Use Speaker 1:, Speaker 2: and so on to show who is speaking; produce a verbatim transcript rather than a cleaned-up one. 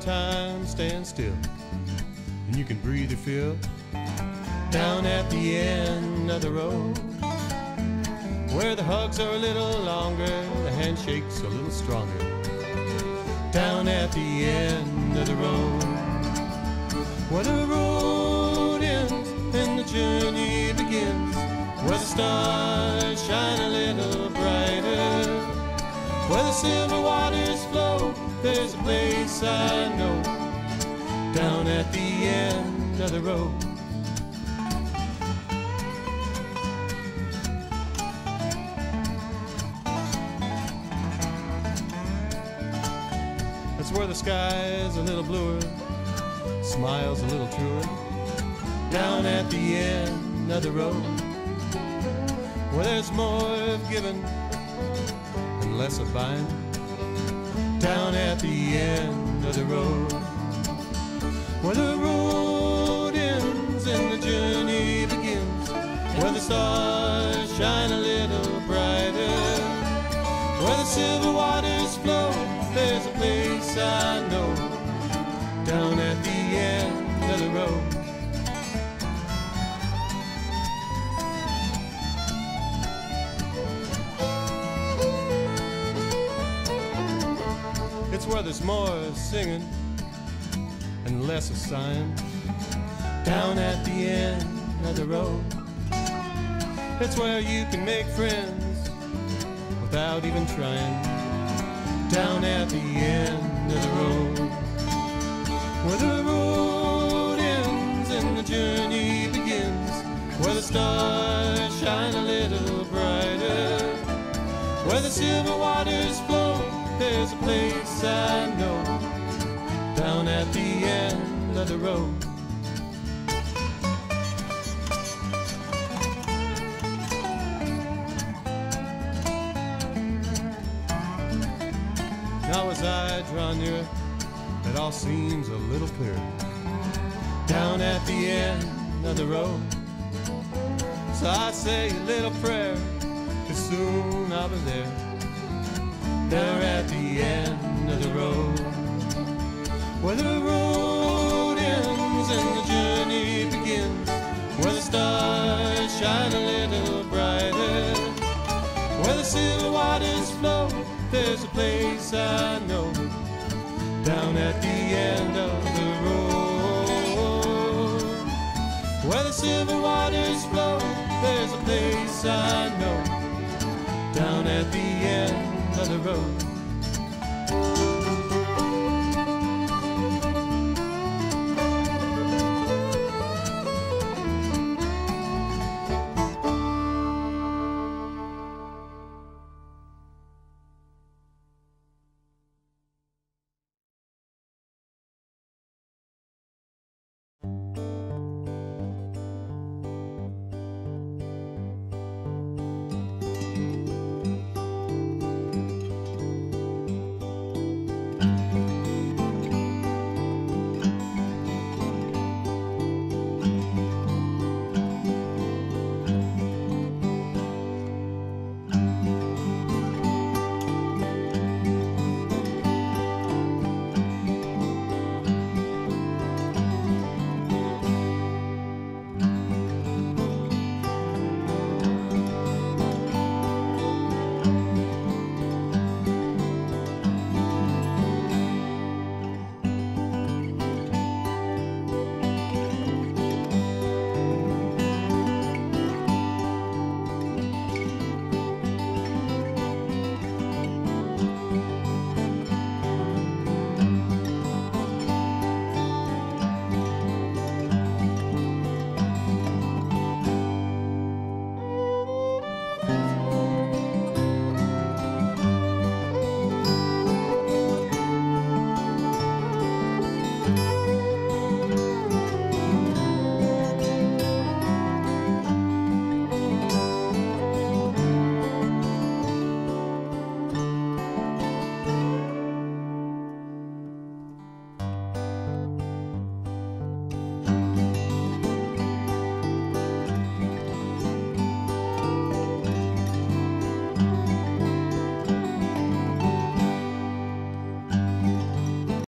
Speaker 1: time stand still, and you can breathe your fill down at the end of the road, where the hugs are a little longer, the handshakes a little stronger, down at the end of the road, where the road ends and the journey begins, where the stars shine a little brighter, where the silver waters flow. There's a place I know, down at the end of the road. That's where the sky's a little bluer, smiles a little truer, down at the end of the road, where there's more of giving and less of buying, down at the end of the road, where the road ends and the journey begins, where the stars shine a little brighter, where the silver waters flow. There's a place I know, down at the end of the road. It's where there's more singing and less of sighing, down at the end of the road. It's where you can make friends without even trying, down at the end of the road, where the road ends and the journey begins, where the stars shine a little brighter, where the silver waters flow. There's a place I know, down at the end of the road. Now as I draw near, it all seems a little clearer, down at the end of the road. So I say a little prayer, 'cause soon I'll be there, there at the end of the road, where the road ends and the journey begins, where the stars shine a little brighter, where the silver waters flow. There's a place I know, down at the end of the road, where the silver waters flow. There's a place I know,